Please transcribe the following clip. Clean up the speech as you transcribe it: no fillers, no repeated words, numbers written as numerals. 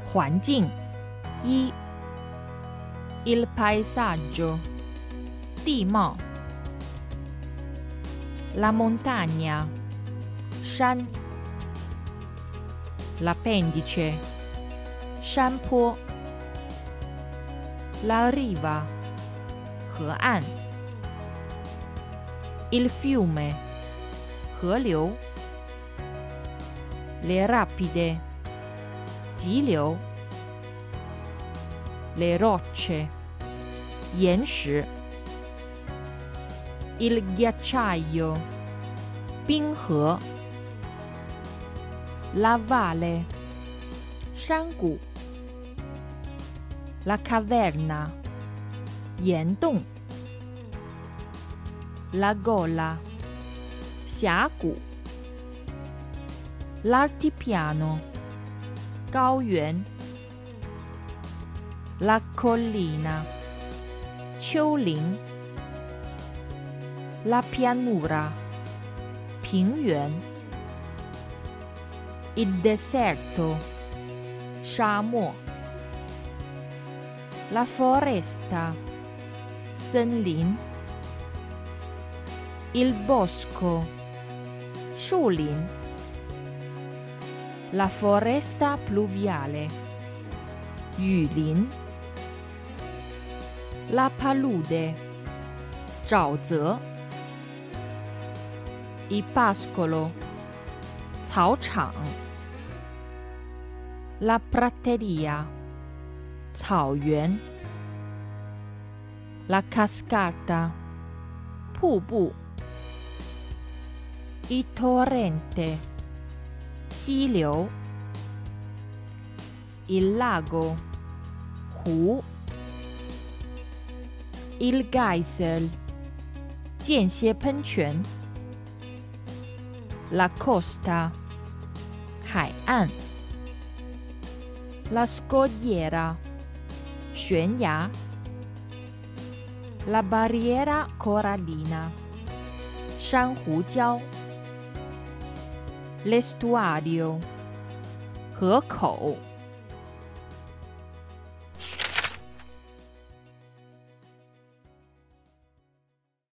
环境一 il paesaggio 地貌 la montagna 山 l'appendice 山坡 la riva 河岸 il fiume 河流 le rapide 急流 le rocce 岩石 il ghiacciaio 冰河 la valle 山谷 la caverna 岩洞 la gola 峡谷 l'altipiano 高原 la collina 丘陵 la pianura 平原 il deserto 沙漠 la foresta 森林 il bosco 树林 la foresta pluviale 雨林 la palude 沼泽 il pascolo 草场 la prateria 草原 la cascata 瀑布 il torrente 溪流 il lago 湖 il geyser 间歇喷泉 la costa 海岸 la scogliera 悬崖 la barriera corallina 珊瑚礁 l'estuario 河口